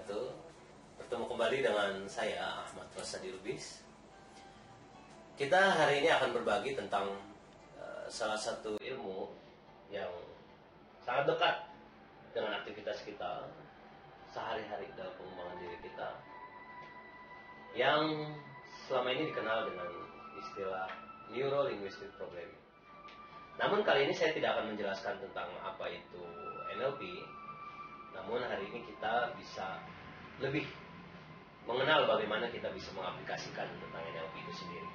wabarakatuh. Bertemu kembali dengan saya Ahmad Rasadi Lubis. Kita hari ini akan berbagi tentang salah satu ilmu yang sangat dekat dengan aktivitas kita sehari-hari dalam pengembangan diri kita, yang selama ini dikenal dengan istilah Neuro Linguistic Programming. Namun kali ini saya tidak akan menjelaskan tentang apa itu NLP. Namun hari ini kita bisa lebih mengenal bagaimana kita bisa mengaplikasikan tentang NLP itu sendiri.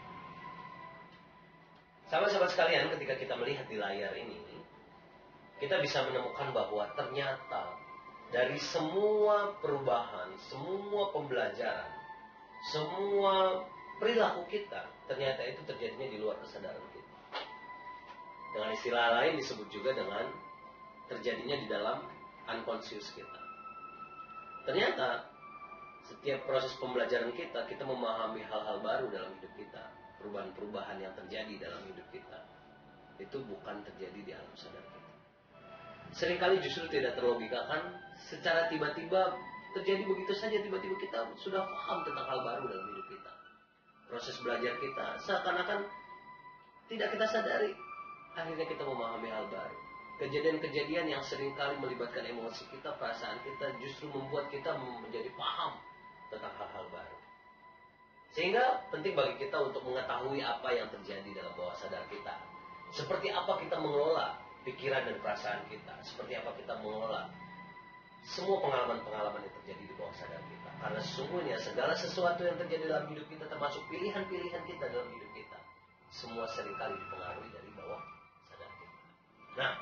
Sahabat-sahabat sekalian, ketika kita melihat di layar ini, kita bisa menemukan bahwa ternyata dari semua perubahan, semua pembelajaran, semua perilaku kita, ternyata itu terjadinya di luar kesadaran kita. Dengan istilah lain disebut juga dengan terjadinya di dalam unconscious kita. Ternyata setiap proses pembelajaran kita memahami hal-hal baru dalam hidup kita. Perubahan-perubahan yang terjadi dalam hidup kita itu bukan terjadi di alam sadar kita. Seringkali justru tidak terlogikakan, secara tiba-tiba terjadi begitu saja, tiba-tiba kita sudah paham tentang hal baru dalam hidup kita. Proses belajar kita seakan-akan tidak kita sadari, akhirnya kita memahami hal baru. Kejadian-kejadian yang seringkali melibatkan emosi kita, perasaan kita, justru membuat kita menjadi paham tentang hal-hal baru. Sehingga penting bagi kita untuk mengetahui apa yang terjadi dalam bawah sadar kita. Seperti apa kita mengelola pikiran dan perasaan kita. Seperti apa kita mengelola semua pengalaman-pengalaman yang terjadi di bawah sadar kita. Karena sesungguhnya segala sesuatu yang terjadi dalam hidup kita, termasuk pilihan-pilihan kita dalam hidup kita, semua seringkali dipengaruhi dari bawah sadar kita. Nah,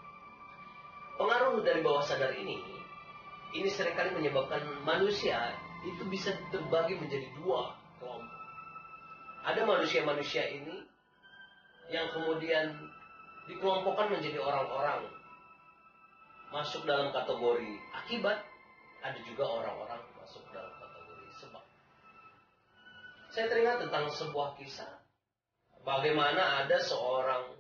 pengaruh dari bawah sadar ini seringkali menyebabkan manusia itu bisa terbagi menjadi dua kelompok. Ada manusia-manusia ini yang kemudian dikelompokkan menjadi orang-orang masuk dalam kategori akibat, ada juga orang-orang masuk dalam kategori sebab. Saya teringat tentang sebuah kisah bagaimana ada seorang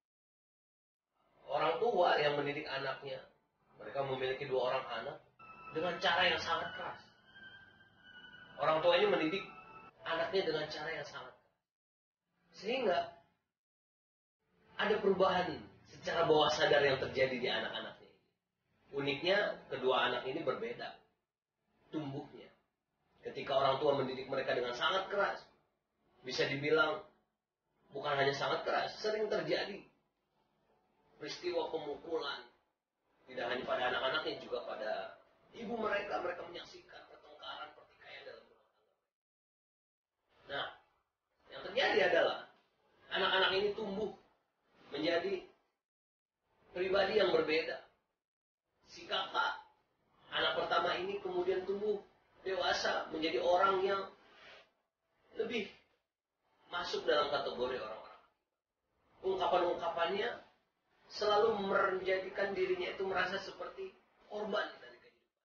orang tua yang mendidik anaknya. Mereka memiliki dua orang anak dengan cara yang sangat keras. Orang tua ini mendidik anaknya dengan cara yang sangat keras. Sehingga ada perubahan secara bawah sadar yang terjadi di anak-anaknya. Uniknya, kedua anak ini berbeda tumbuhnya. Ketika orang tua mendidik mereka dengan sangat keras, bisa dibilang bukan hanya sangat keras, sering terjadi peristiwa pemukulan. Tidak hanya pada anak-anaknya, juga pada ibu mereka. Mereka menyaksikan pertengkaran, pertikaian dalam rumah tangga. Nah, yang terjadi adalah anak-anak ini tumbuh menjadi pribadi yang berbeda. Si kakak, anak pertama ini kemudian tumbuh dewasa menjadi orang yang lebih masuk dalam kategori orang-orang. Ungkapan-ungkapannya selalu menjadikan dirinya itu merasa seperti korban dari kehidupan.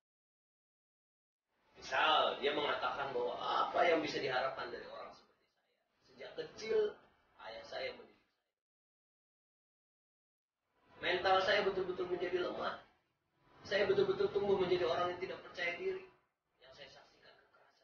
Misal, dia mengatakan bahwa apa yang bisa diharapkan dari orang seperti saya. Sejak kecil, ayah saya mendidik saya. Mental saya betul-betul menjadi lemah. Saya betul-betul tumbuh menjadi orang yang tidak percaya diri. Yang saya saksikan kekerasan.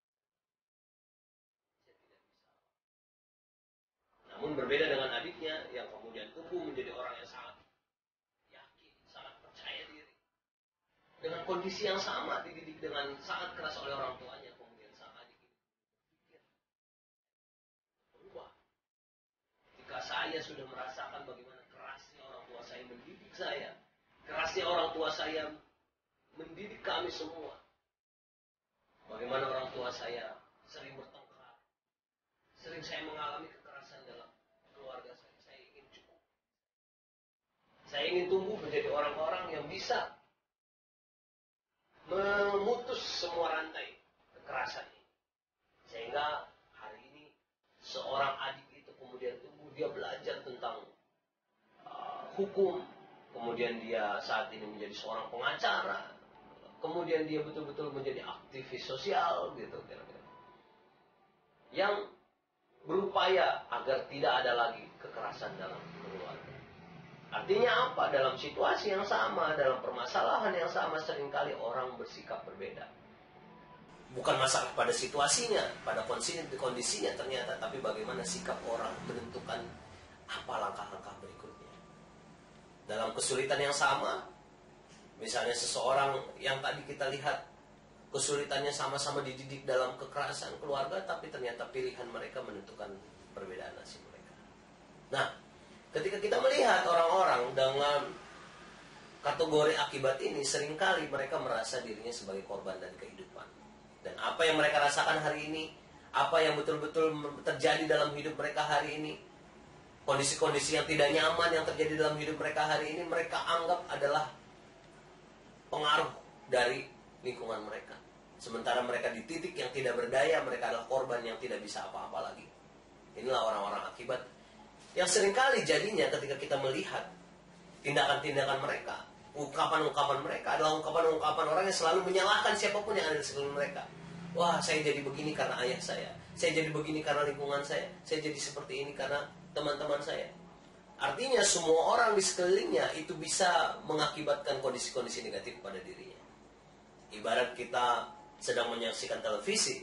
Saya tidak bisa. Namun berbeda dengan adiknya yang kemudian tumbuh menjadi orang yang sangat yakin, sangat percaya diri. Dengan kondisi yang sama, dididik dengan sangat keras oleh orang tuanya, kemudian sang adik ini berpikir berubah. Ketika saya sudah merasakan bagaimana kerasnya orang tua saya mendidik saya, kerasnya orang tua saya mendidik kami semua, bagaimana orang tua saya sering bertengkar, sering saya mengalami kekerasan dalam keluarga saya. Saya ingin cukup. Saya ingin tumbuh menjadi orang-orang yang bisa memutus semua rantai kekerasan ini. Sehingga hari ini seorang adik itu kemudian tumbuh, dia belajar tentang hukum, kemudian dia saat ini menjadi seorang pengacara, kemudian dia betul-betul menjadi aktivis sosial gitu kira-kira. Yang berupaya agar tidak ada lagi kekerasan dalam keluarga. Artinya apa? Dalam situasi yang sama, dalam permasalahan yang sama, seringkali orang bersikap berbeda. bukan masalah pada situasinya, pada kondisinya ternyata, tapi bagaimana sikap orang menentukan apa langkah-langkah berikutnya. Dalam kesulitan yang sama, misalnya seseorang yang tadi kita lihat kesulitannya sama-sama dididik dalam kekerasan keluarga, tapi ternyata pilihan mereka menentukan perbedaan nasib mereka. Nah, ketika kita melihat orang-orang dengan kategori akibat ini, seringkali mereka merasa dirinya sebagai korban dari kehidupan. Dan apa yang mereka rasakan hari ini, apa yang betul-betul terjadi dalam hidup mereka hari ini, kondisi-kondisi yang tidak nyaman yang terjadi dalam hidup mereka hari ini, mereka anggap adalah pengaruh dari lingkungan mereka. Sementara mereka di titik yang tidak berdaya, mereka adalah korban yang tidak bisa apa-apa lagi. Inilah orang-orang akibat yang seringkali jadinya ketika kita melihat tindakan-tindakan mereka, ungkapan-ungkapan mereka adalah ungkapan-ungkapan orang yang selalu menyalahkan siapapun yang ada di sekeliling mereka. Wah, saya jadi begini karena ayah saya jadi begini karena lingkungan saya jadi seperti ini karena teman-teman saya. Artinya semua orang di sekelilingnya itu bisa mengakibatkan kondisi-kondisi negatif pada dirinya. Ibarat kita sedang menyaksikan televisi,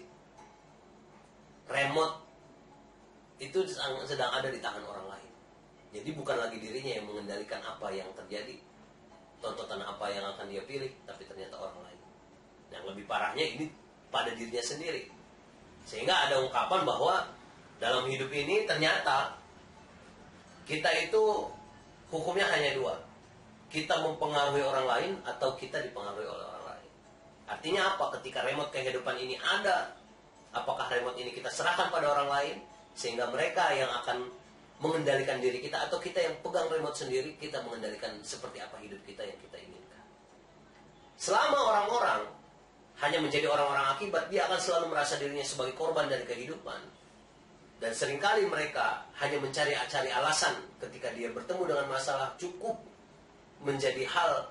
remote itu sedang ada di tangan orang lain. Jadi bukan lagi dirinya yang mengendalikan apa yang terjadi, tontonan apa yang akan dia pilih, tapi ternyata orang lain. Yang lebih parahnya ini pada dirinya sendiri. Sehingga ada ungkapan bahwa dalam hidup ini ternyata kita itu hukumnya hanya dua. Kita mempengaruhi orang lain atau kita dipengaruhi oleh orang lain. Artinya apa? Ketika remote kehidupan ini ada, apakah remote ini kita serahkan pada orang lain sehingga mereka yang akan mengendalikan diri kita, atau kita yang pegang remote sendiri, kita mengendalikan seperti apa hidup kita yang kita inginkan. Selama orang-orang hanya menjadi orang-orang akibat, dia akan selalu merasa dirinya sebagai korban dari kehidupan. Dan seringkali mereka hanya mencari alasan ketika dia bertemu dengan masalah, cukup menjadi hal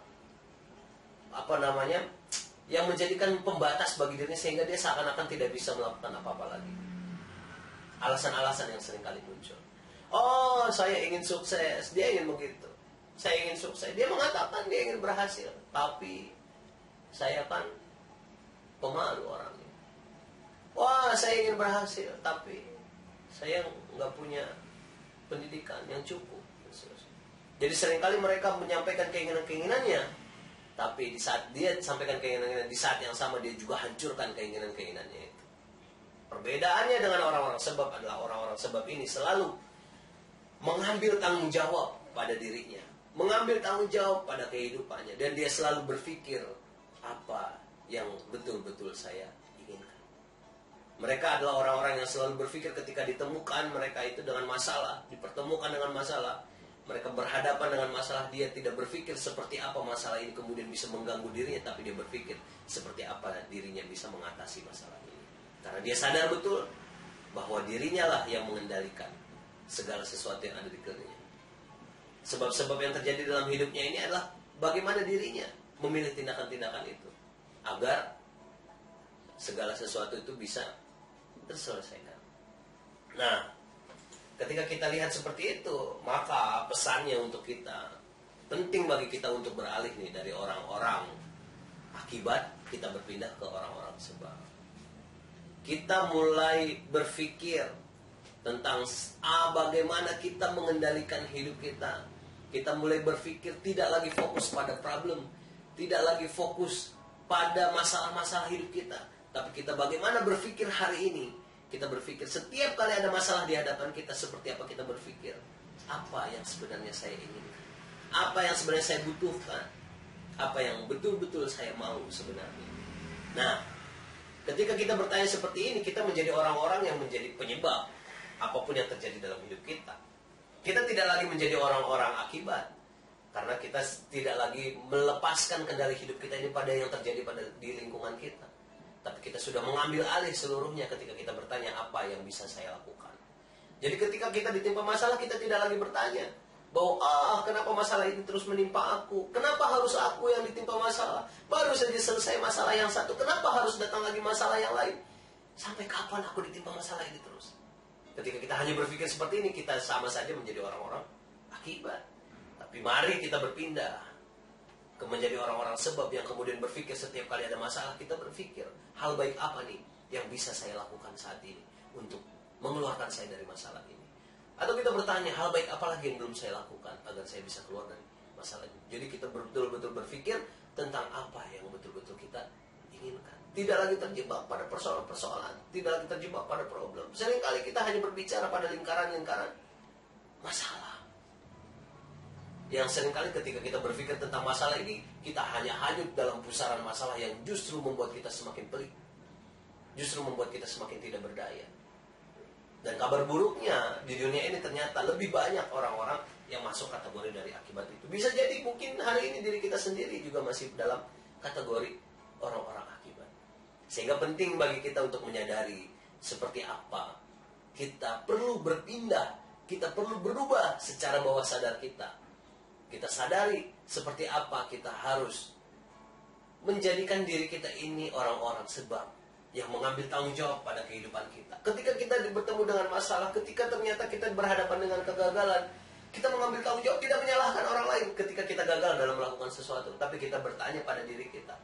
yang menjadikan pembatas bagi dirinya, sehingga dia seakan-akan tidak bisa melakukan apa-apa lagi. Alasan-alasan yang seringkali muncul. Oh, saya ingin sukses, dia ingin begitu. Saya ingin sukses, dia mengatakan dia ingin berhasil, tapi saya kan pemalu orangnya. Wah, saya ingin berhasil, tapi saya nggak punya pendidikan yang cukup. Jadi seringkali mereka menyampaikan keinginan-keinginannya, tapi di saat dia sampaikan keinginan-keinginan, di saat yang sama dia juga hancurkan keinginan-keinginannya itu. Perbedaannya dengan orang-orang sebab adalah orang-orang sebab ini selalu mengambil tanggung jawab pada dirinya, mengambil tanggung jawab pada kehidupannya, dan dia selalu berpikir apa yang betul-betul saya inginkan. Mereka adalah orang-orang yang selalu berpikir ketika ditemukan mereka itu dengan masalah, dipertemukan dengan masalah, mereka berhadapan dengan masalah, dia tidak berpikir seperti apa masalah ini kemudian bisa mengganggu dirinya, tapi dia berpikir seperti apa dirinya bisa mengatasi masalah ini. Karena dia sadar betul bahwa dirinya lah yang mengendalikan segala sesuatu yang ada di kelilingnya. Sebab-sebab yang terjadi dalam hidupnya ini adalah bagaimana dirinya memilih tindakan-tindakan itu agar segala sesuatu itu bisa terselesaikan. Nah, ketika kita lihat seperti itu, maka pesannya untuk kita, penting bagi kita untuk beralih nih dari orang-orang akibat, kita berpindah ke orang-orang sebab. Kita mulai berpikir tentang bagaimana kita mengendalikan hidup kita. Kita mulai berpikir tidak lagi fokus pada problem, tidak lagi fokus pada masalah-masalah hidup kita, tapi kita bagaimana berpikir hari ini. Kita berpikir setiap kali ada masalah di hadapan kita, seperti apa kita berpikir, apa yang sebenarnya saya inginkan, apa yang sebenarnya saya butuhkan, apa yang betul-betul saya mau sebenarnya. Nah, ketika kita bertanya seperti ini, kita menjadi orang-orang yang menjadi penyebab apapun yang terjadi dalam hidup kita. Kita tidak lagi menjadi orang-orang akibat, karena kita tidak lagi melepaskan kendali hidup kita ini pada yang terjadi di lingkungan kita. Tapi kita sudah mengambil alih seluruhnya ketika kita bertanya apa yang bisa saya lakukan. Jadi ketika kita ditimpa masalah, kita tidak lagi bertanya bahwa kenapa masalah ini terus menimpa aku? Kenapa harus aku yang ditimpa masalah? Baru saja selesai masalah yang satu, kenapa harus datang lagi masalah yang lain? Sampai kapan aku ditimpa masalah ini terus? Ketika kita hanya berpikir seperti ini, kita sama saja menjadi orang-orang akibat. Tapi mari kita berpindah menjadi orang-orang sebab yang kemudian berpikir setiap kali ada masalah, kita berpikir, hal baik apa nih yang bisa saya lakukan saat ini untuk mengeluarkan saya dari masalah ini. Atau kita bertanya, hal baik apa lagi yang belum saya lakukan agar saya bisa keluar dari masalah ini. Jadi kita betul-betul berpikir tentang apa yang betul-betul kita inginkan. Tidak lagi terjebak pada persoalan-persoalan, tidak lagi terjebak pada problem. Seringkali kita hanya berbicara pada lingkaran-lingkaran masalah. Yang seringkali ketika kita berpikir tentang masalah ini, kita hanya hanyut dalam pusaran masalah yang justru membuat kita semakin pelik, justru membuat kita semakin tidak berdaya. Dan kabar buruknya, di dunia ini ternyata lebih banyak orang-orang yang masuk kategori dari akibat itu. Bisa jadi mungkin hari ini diri kita sendiri juga masih dalam kategori orang-orang akibat. Sehingga penting bagi kita untuk menyadari seperti apa kita perlu berpindah, kita perlu berubah secara bawah sadar kita. Kita sadari seperti apa kita harus menjadikan diri kita ini orang-orang sebab yang mengambil tanggung jawab pada kehidupan kita. Ketika kita bertemu dengan masalah, ketika ternyata kita berhadapan dengan kegagalan, kita mengambil tanggung jawab, tidak menyalahkan orang lain ketika kita gagal dalam melakukan sesuatu. Tapi kita bertanya pada diri kita,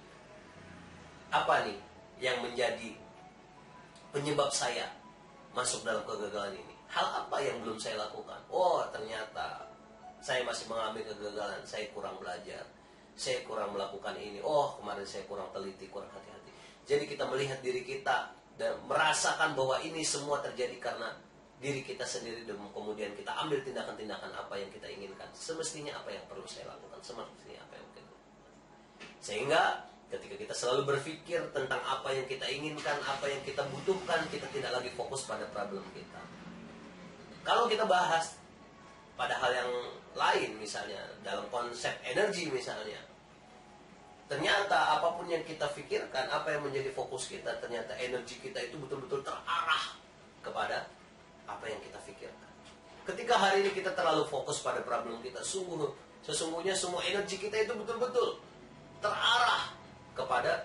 apa nih yang menjadi penyebab saya masuk dalam kegagalan ini? Hal apa yang belum saya lakukan? Oh, ternyata saya masih mengambil kegagalan, saya kurang belajar, saya kurang melakukan ini. Oh, kemarin saya kurang teliti, kurang hati-hati. Jadi kita melihat diri kita dan merasakan bahwa ini semua terjadi karena diri kita sendiri, dan kemudian kita ambil tindakan-tindakan apa yang kita inginkan. Semestinya apa yang perlu saya lakukan, semestinya apa yang kita lakukan. Sehingga ketika kita selalu berpikir tentang apa yang kita inginkan, apa yang kita butuhkan, kita tidak lagi fokus pada problem kita. Kalau kita bahas pada hal yang lain, misalnya dalam konsep energi misalnya, ternyata apapun yang kita pikirkan, apa yang menjadi fokus kita, ternyata energi kita itu betul-betul terarah kepada apa yang kita pikirkan. Ketika hari ini kita terlalu fokus pada problem kita, sesungguhnya semua energi kita itu betul-betul terarah kepada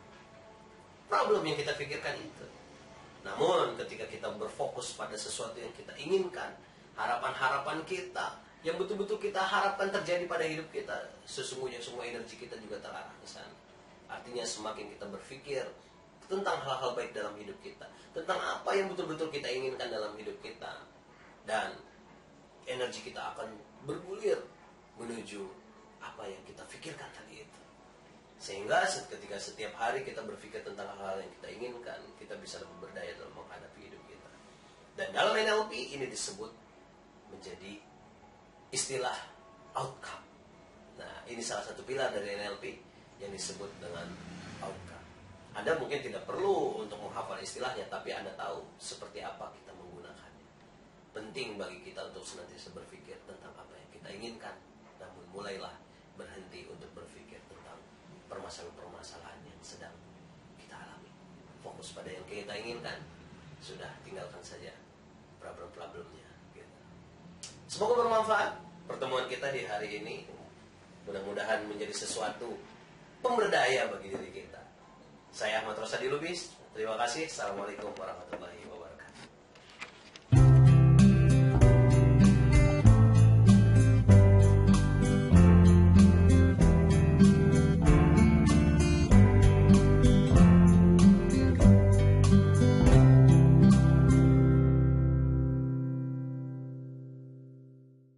problem yang kita pikirkan itu. Namun ketika kita berfokus pada sesuatu yang kita inginkan, harapan-harapan kita yang betul-betul kita harapkan terjadi pada hidup kita, sesungguhnya semua energi kita juga terarah ke sana. Artinya semakin kita berpikir tentang hal-hal baik dalam hidup kita, tentang apa yang betul-betul kita inginkan dalam hidup kita, dan energi kita akan bergulir menuju apa yang kita pikirkan tadi itu. Sehingga ketika setiap hari kita berpikir tentang hal-hal yang kita inginkan, kita bisa lebih berdaya dalam menghadapi hidup kita. Dan dalam NLP ini disebut menjadi istilah outcome. Nah, ini salah satu pilar dari NLP yang disebut dengan outcome. Anda mungkin tidak perlu untuk menghafal istilahnya, tapi Anda tahu seperti apa kita menggunakannya. Penting bagi kita untuk senantiasa berpikir tentang apa yang kita inginkan, namun mulailah berhenti untuk berpikir tentang permasalahan-permasalahan yang sedang kita alami. Fokus pada yang kita inginkan, sudah tinggalkan saja problem-problemnya. Semoga bermanfaat pertemuan kita di hari ini. Mudah-mudahan menjadi sesuatu pemberdaya bagi diri kita. Saya Ahmad Rosadi Lubis. Terima kasih. Assalamualaikum warahmatullahi wabarakatuh.